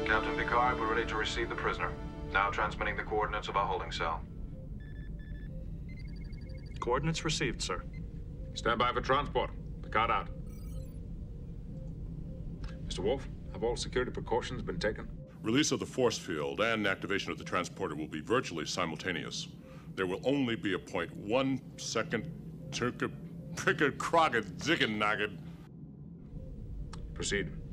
Captain Picard, we're ready to receive the prisoner. Now transmitting the coordinates of our holding cell. Coordinates received, sir. Stand by for transport. Picard out. Mr. Wolf, have all security precautions been taken? Release of the force field and activation of the transporter will be virtually simultaneous. There will only be a 0.1 second turka pricker crogged ziggin noggin. Proceed.